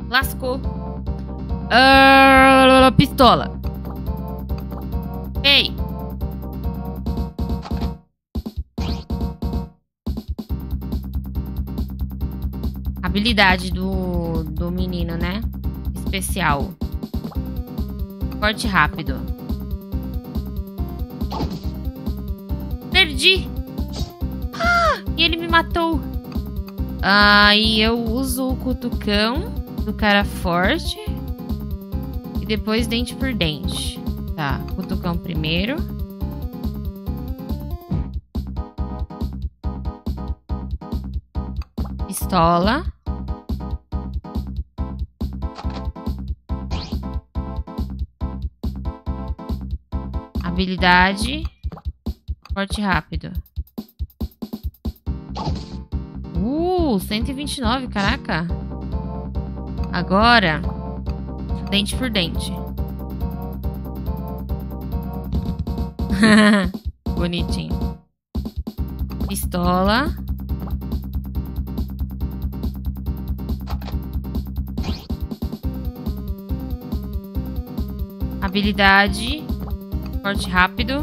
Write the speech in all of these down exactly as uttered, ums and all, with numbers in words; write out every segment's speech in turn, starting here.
Lascou. Ah, pistola. Ei. Habilidade do, do menino, né? Especial. Corte rápido. Perdi. Ah, e ele me matou. Aí eu uso o cutucão do cara forte. E depois dente por dente. Tá, cutucão primeiro. Pistola. Habilidade. Corte rápido. Uh, cento e vinte e nove, caraca. Agora, dente por dente. Bonitinho. Pistola. Habilidade. Corte rápido.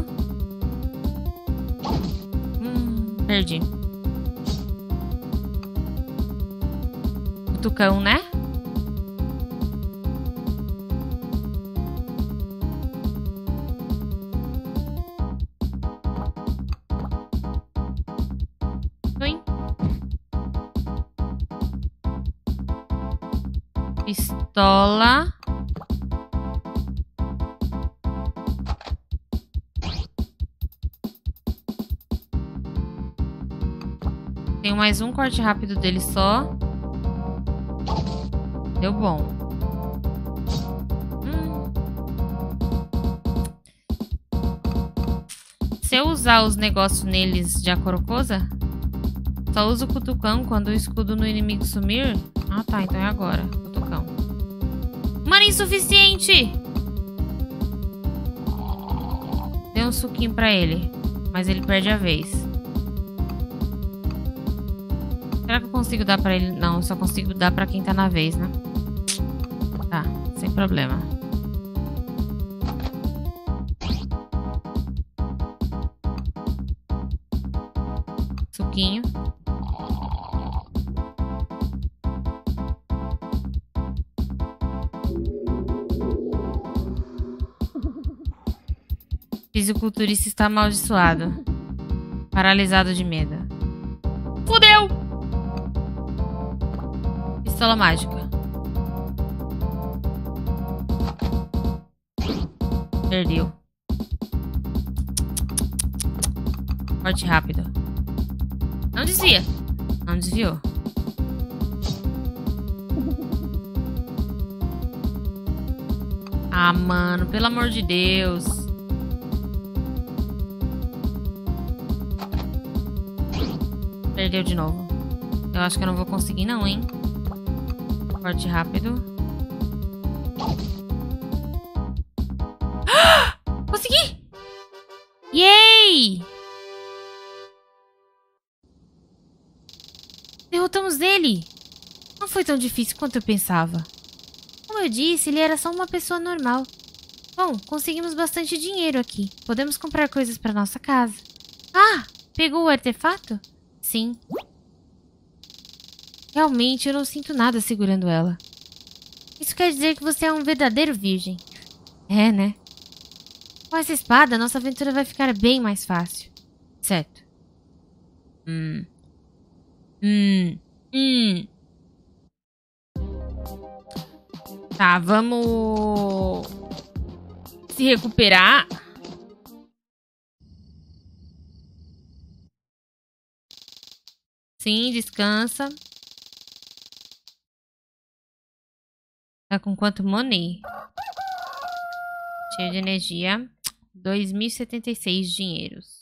Hum, perdi. Cutucão, né? Oi. Pistola. Tenho mais um corte rápido dele só. Deu bom. Hum. Se eu usar os negócios neles de Acorocosa, só uso o cutucão quando o escudo no inimigo sumir. Ah, tá. Então é agora. Cutucão. Mano, insuficiente! Dei um suquinho pra ele. Mas ele perde a vez. Será que eu consigo dar pra ele? Não, eu só consigo dar pra quem tá na vez, né? Tá, sem problema. Suquinho. Fisiculturista está amaldiçoado. Paralisado de medo. Fudeu! Pistola mágica. Perdeu. Corte rápido. Não desvia. Não desviou. Ah, mano, pelo amor de Deus. Perdeu de novo. Eu acho que eu não vou conseguir não, hein? Corte rápido. Ah! Consegui! Yay! Derrotamos ele! Não foi tão difícil quanto eu pensava. Como eu disse, ele era só uma pessoa normal. Bom, conseguimos bastante dinheiro aqui. Podemos comprar coisas para nossa casa. Ah! Pegou o artefato? Sim. Realmente, eu não sinto nada segurando ela. Isso quer dizer que você é um verdadeiro virgem. É, né? Com essa espada, nossa aventura vai ficar bem mais fácil. Certo. Hum. Hum. Hum. Tá, vamos se recuperar. Sim, descansa. Tá com quanto money? Cheio de energia. dois mil e setenta e seis dinheiros.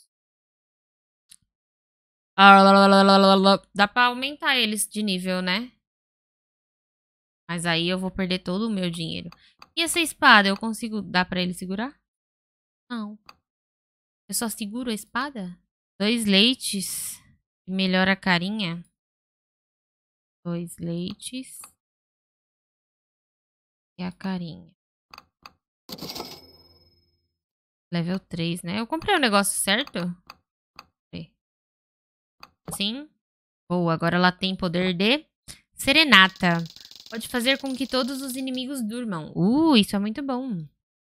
Dá pra aumentar eles de nível, né? Mas aí eu vou perder todo o meu dinheiro. E essa espada, eu consigo dar pra ele segurar? Não. Eu só seguro a espada? Dois leites. Melhora a carinha. Dois leites. E a carinha. Level três, né? Eu comprei o negócio certo? Sim. Boa, agora ela tem poder de serenata. Pode fazer com que todos os inimigos durmam. Uh, isso é muito bom.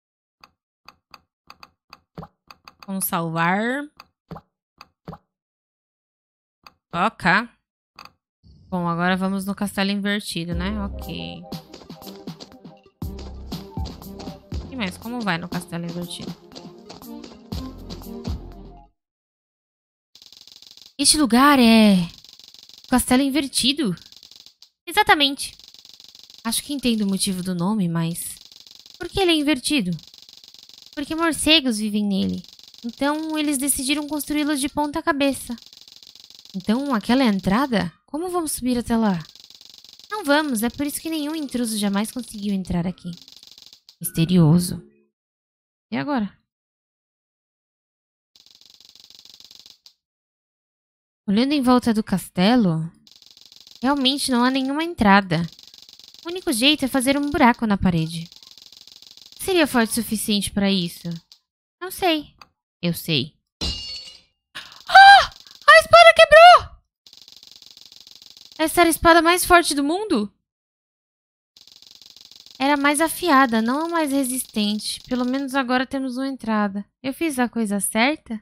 Vamos salvar. Ok. Bom, agora vamos no castelo invertido, né? Ok. E mais, como vai no castelo invertido? Este lugar é... o castelo invertido? Exatamente. Acho que entendo o motivo do nome, mas... por que ele é invertido? Porque morcegos vivem nele. Então, eles decidiram construí-lo de ponta cabeça. Então, aquela é a entrada? Como vamos subir até lá? Não vamos, é por isso que nenhum intruso jamais conseguiu entrar aqui. Misterioso. E agora? Olhando em volta do castelo, realmente não há nenhuma entrada. O único jeito é fazer um buraco na parede. Seria forte o suficiente para isso? Não sei. Eu sei. Ah! A espada quebrou! Essa era a espada mais forte do mundo? Era mais afiada, não mais resistente. Pelo menos agora temos uma entrada. Eu fiz a coisa certa?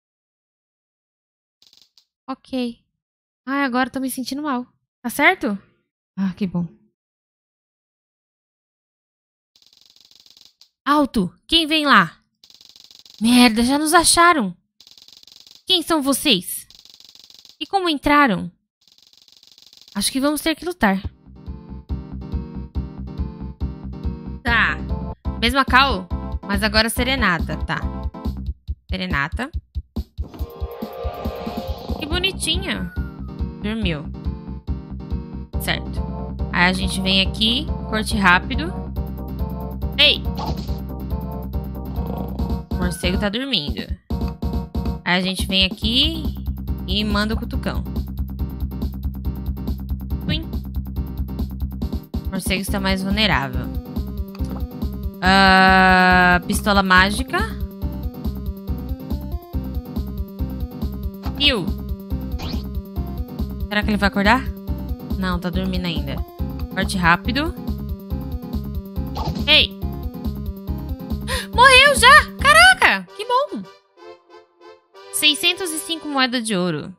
Ok. Ah, agora tô me sentindo mal. Tá certo? Ah, que bom. Alto! Quem vem lá? Merda, já nos acharam! Quem são vocês? E como entraram? Acho que vamos ter que lutar. Tá. Mesma cal, mas agora serenata, tá. Serenata. Que bonitinha. Dormiu. Certo. Aí a gente vem aqui, corte rápido. Ei! O morcego tá dormindo. Aí a gente vem aqui e manda o cutucão. Twin. O morcego está mais vulnerável. Uh, pistola mágica. Piu. Será que ele vai acordar? Não, tá dormindo ainda. Corte rápido. Ei! Morreu já! Caraca! Que bom! seiscentos e cinco moedas de ouro.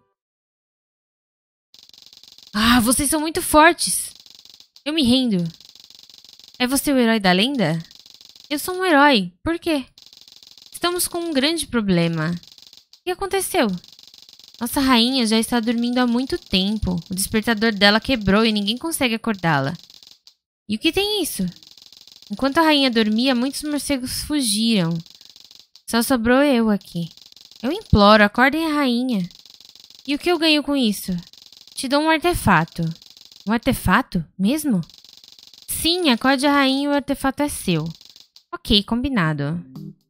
Ah, vocês são muito fortes. Eu me rendo. É você o herói da lenda? Eu sou um herói. Por quê? Estamos com um grande problema. O que aconteceu? Nossa rainha já está dormindo há muito tempo. O despertador dela quebrou e ninguém consegue acordá-la. E o que tem isso? Enquanto a rainha dormia, muitos morcegos fugiram. Só sobrou eu aqui. Eu imploro, acordem a rainha. E o que eu ganho com isso? Te dou um artefato. Um artefato? Mesmo? Sim, acorde a rainha e o artefato é seu. Ok, combinado.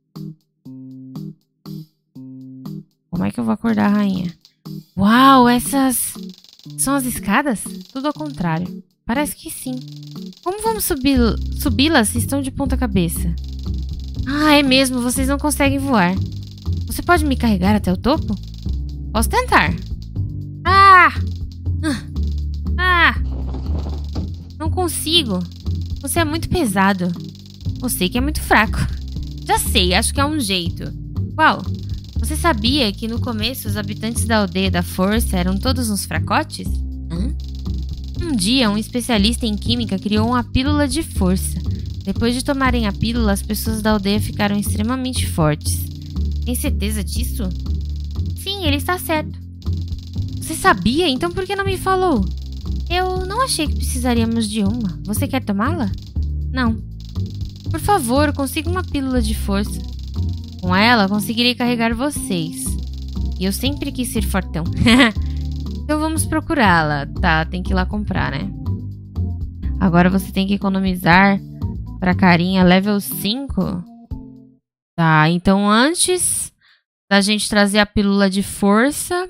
Como é que eu vou acordar a rainha? Uau, essas... são as escadas? Tudo ao contrário. Parece que sim. Como vamos subi- subi-las se estão de ponta cabeça? Ah, é mesmo, vocês não conseguem voar. Você pode me carregar até o topo? Posso tentar. Ah! Ah! Não consigo. Você é muito pesado. Você que é muito fraco. Já sei, acho que é um jeito. Qual? Você sabia que no começo os habitantes da aldeia da Força eram todos uns fracotes? Hã? Um dia, um especialista em química criou uma pílula de força. Depois de tomarem a pílula, as pessoas da aldeia ficaram extremamente fortes. Tem certeza disso? Sim, ele está certo. Você sabia? Então por que não me falou? Eu não achei que precisaríamos de uma. Você quer tomá-la? Não. Por favor, consiga uma pílula de força. Com ela, conseguirei carregar vocês. E eu sempre quis ser fortão. Então vamos procurá-la. Tá, tem que ir lá comprar, né? Agora você tem que economizar pra carinha level cinco. Tá, então antes da gente trazer a pílula de força,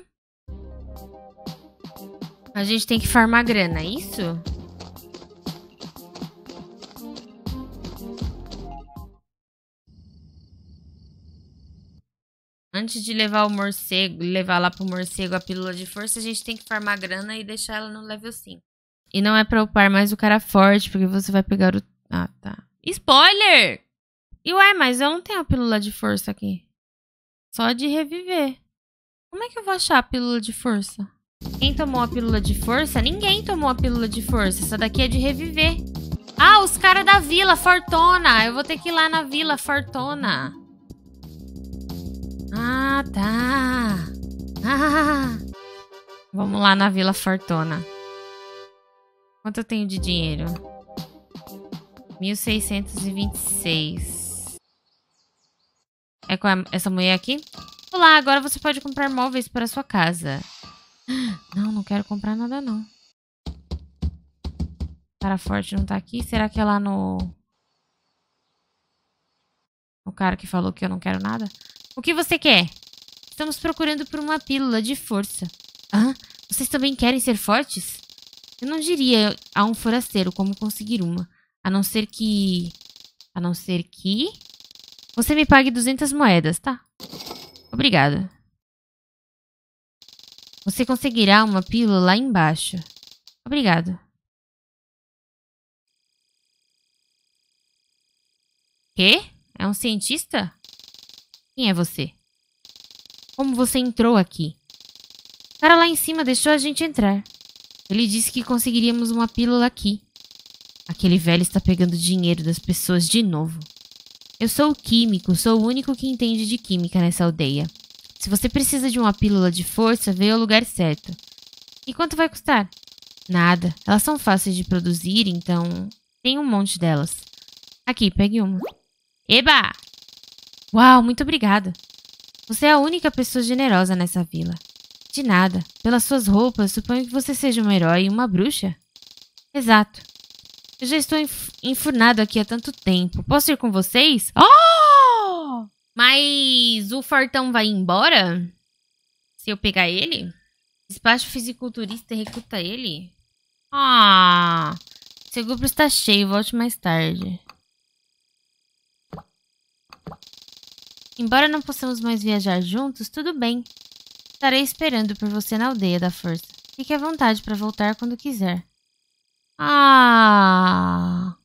a gente tem que farmar grana, é isso? Antes de levar o morcego, levar lá pro morcego a pílula de força, a gente tem que farmar grana e deixar ela no level cinco. E não é pra upar mais o cara forte, porque você vai pegar o... Ah, tá. Spoiler! E ué, mas eu não tenho a pílula de força aqui. Só de reviver. Como é que eu vou achar a pílula de força? Quem tomou a pílula de força? Ninguém tomou a pílula de força. Essa daqui é de reviver. Ah, os caras da Vila Fortuna. Eu vou ter que ir lá na Vila Fortuna. Ah, tá. Ah, vamos lá na Vila Fortuna. Quanto eu tenho de dinheiro? mil seiscentos e vinte e seis. É com a, essa mulher aqui? Olá, agora você pode comprar móveis para sua casa. Não, não quero comprar nada, não. Cara forte não tá aqui. Será que é lá no... O cara que falou que eu não quero nada? O que você quer? Estamos procurando por uma pílula de força. Ah, vocês também querem ser fortes? Eu não diria a um forasteiro como conseguir uma. A não ser que... A não ser que... Você me pague duzentas moedas, tá? Obrigada. Você conseguirá uma pílula lá embaixo. Obrigado. Quê? É um cientista? Quem é você? Como você entrou aqui? O cara lá em cima deixou a gente entrar. Ele disse que conseguiríamos uma pílula aqui. Aquele velho está pegando dinheiro das pessoas de novo. Eu sou o químico, sou o único que entende de química nessa aldeia. Se você precisa de uma pílula de força, veio ao lugar certo. E quanto vai custar? Nada. Elas são fáceis de produzir, então... Tem um monte delas. Aqui, pegue uma. Eba! Uau, muito obrigada. Você é a única pessoa generosa nessa vila. De nada. Pelas suas roupas, suponho que você seja um herói e uma bruxa. Exato. Eu já estou enf enfurnado aqui há tanto tempo. Posso ir com vocês? Oh! Mas o Fortão vai embora? Se eu pegar ele? Despacho fisiculturista e recruta ele? Ah! Seu grupo está cheio. Volte mais tarde. Embora não possamos mais viajar juntos, tudo bem. Estarei esperando por você na aldeia da força. Fique à vontade para voltar quando quiser. Ah!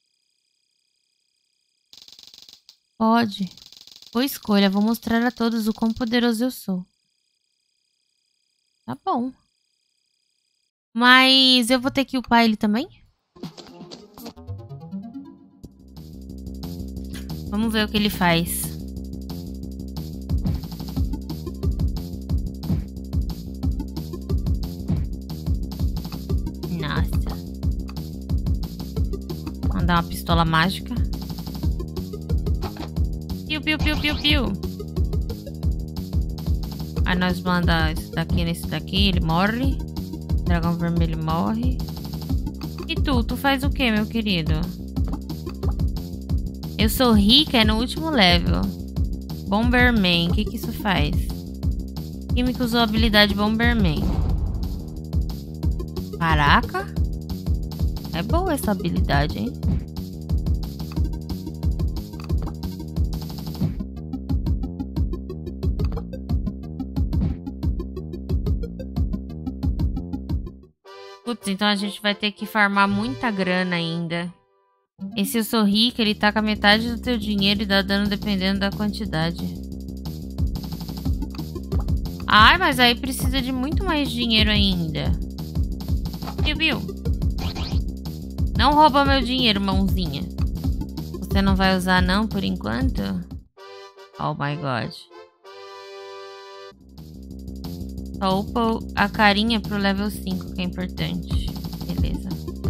Pode. Boa escolha. Vou mostrar a todos o quão poderoso eu sou. Tá bom. Mas eu vou ter que upar ele também? Vamos ver o que ele faz. Nossa. Vamos dar uma pistola mágica. Piu, piu, piu, piu, piu. Aí nós mandamos esse daqui nesse daqui, ele morre. Dragão vermelho morre. E tu? Tu faz o que, meu querido? Eu sou rica, é no último level. Bomberman, o que que isso faz? Químico usou a habilidade Bomberman. Caraca. É boa essa habilidade, hein? Putz, então a gente vai ter que farmar muita grana ainda. Esse eu sou rica, ele tá com a metade do teu dinheiro e dá dano dependendo da quantidade. Ai, mas aí precisa de muito mais dinheiro ainda. Viu, viu? Não rouba meu dinheiro, mãozinha. Você não vai usar não por enquanto? Oh my god. Só upa a carinha pro level cinco, que é importante. Beleza.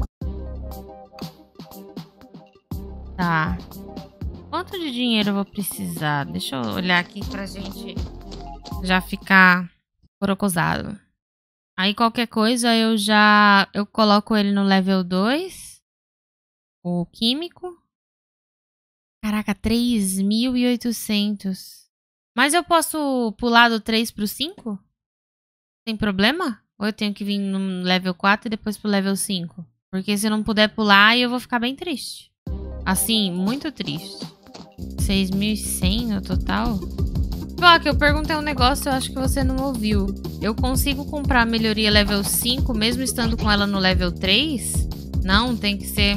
Tá. Quanto de dinheiro eu vou precisar? Deixa eu olhar aqui pra gente já ficar corocosado. Aí qualquer coisa eu já... Eu coloco ele no level dois. O químico. Caraca, três mil e oitocentos. Mas eu posso pular do três pro cinco? Tem problema? Ou eu tenho que vir no level quatro e depois pro level cinco? Porque se eu não puder pular, eu vou ficar bem triste. Assim, muito triste. seis mil e cem no total? Ó, que eu perguntei um negócio, eu acho que você não ouviu. Eu consigo comprar a melhoria level cinco, mesmo estando com ela no level três? Não, tem que ser...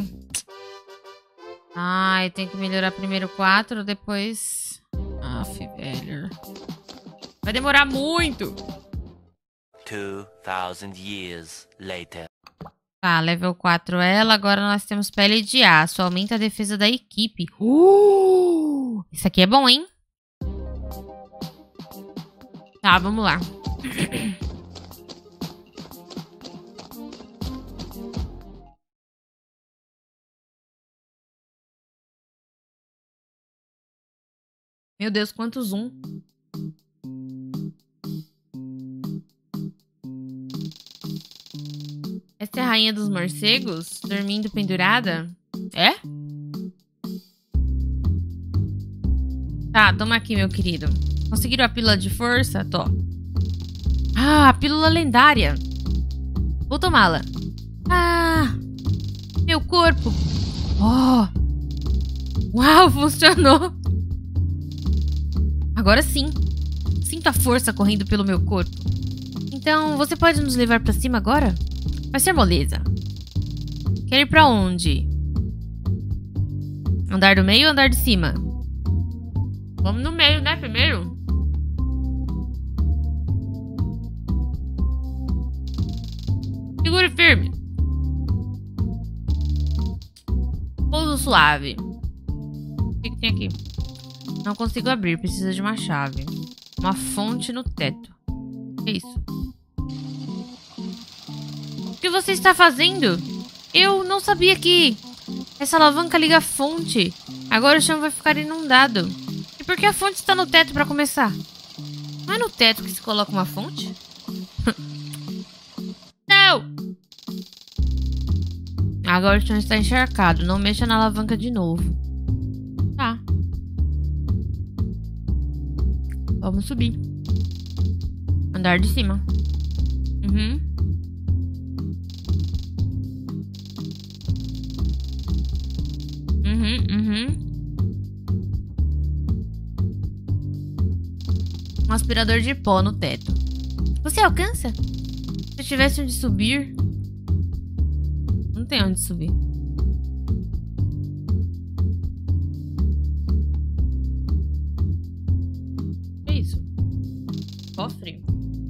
Ai, tem que melhorar primeiro quatro, depois... Aff, velho. Vai demorar muito. two thousand years later. Tá, level quatro ela. Agora nós temos pele de aço. Aumenta a defesa da equipe. Uh! Isso aqui é bom, hein? Tá, vamos lá. Meu Deus, quanto zoom. Essa é a rainha dos morcegos? Dormindo pendurada? É? Tá, toma aqui, meu querido. Conseguiram a pílula de força? Tô. Ah, a pílula lendária. Vou tomá-la. Ah, meu corpo. Oh. Uau, funcionou. Agora sim. Sinto a força correndo pelo meu corpo. Então, você pode nos levar pra cima agora? Vai ser moleza. Quer ir pra onde? Andar do meio ou andar de cima? Vamos no meio, né, primeiro? Segure firme. Pouso suave. O que, que tem aqui? Não consigo abrir, precisa de uma chave. Uma fonte no teto. O que é isso? O que você está fazendo? Eu não sabia que essa alavanca liga a fonte. Agora o chão vai ficar inundado. E por que a fonte está no teto para começar? Não é no teto que se coloca uma fonte? Não! Agora o chão está encharcado. Não mexa na alavanca de novo. Tá. Vamos subir. Andar de cima. Uhum. Uhum, uhum. Um aspirador de pó no teto. Você alcança? Se eu tivesse onde subir... Não tem onde subir. O que é isso? Cofre?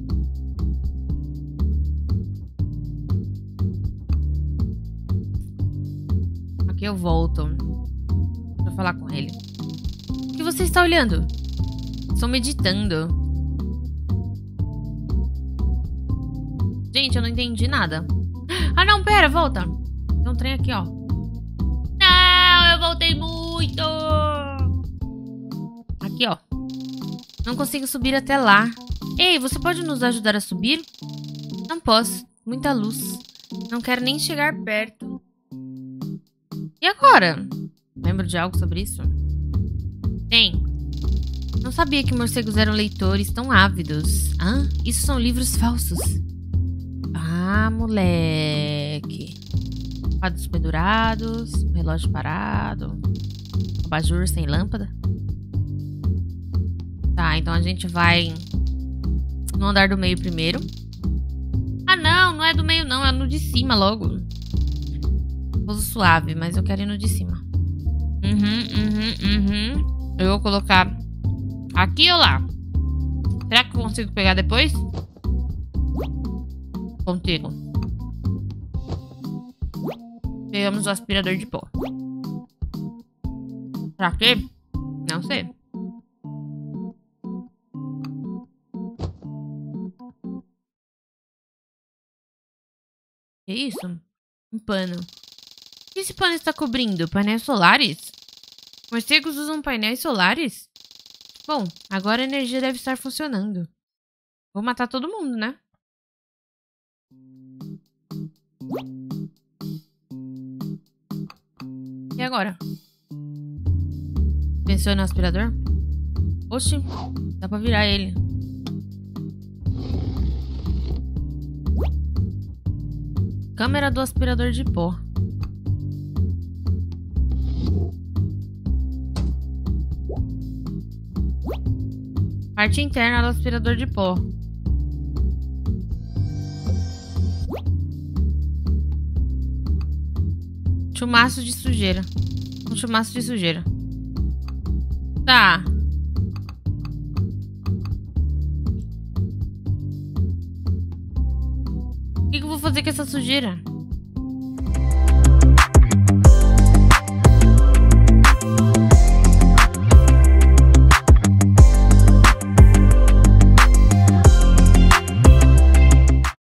Aqui eu volto pra falar com ele. O que você está olhando? Estou meditando. Gente, eu não entendi nada. Ah, não, pera, volta. Tem um trem aqui, ó. Não, eu voltei muito. Aqui, ó. Não consigo subir até lá. Ei, você pode nos ajudar a subir? Não posso. Muita luz. Não quero nem chegar perto. E agora? Lembro de algo sobre isso? Tem. Não sabia que morcegos eram leitores tão ávidos. Ah, isso são livros falsos. Ah, moleque. Quadros pendurados, um relógio parado, um abajur sem lâmpada. Tá, então a gente vai no andar do meio primeiro. Ah, não, não é do meio não, é no de cima logo. Pouso suave, mas eu quero ir no de cima. Uhum, uhum, uhum. Eu vou colocar aqui ou lá? Será que eu consigo pegar depois? Contigo. Pegamos o aspirador de pó. Pra quê? Não sei. Que isso? Um pano. O que esse pano está cobrindo? Painéis solares? Morcegos usam painéis solares? Bom, agora a energia deve estar funcionando. Vou matar todo mundo, né? E agora? Pensou no aspirador? Oxi, dá pra virar ele. Câmera do aspirador de pó. Parte interna do aspirador de pó. Chumaço de sujeira. Um chumaço de sujeira. Tá. O que, que eu vou fazer com essa sujeira?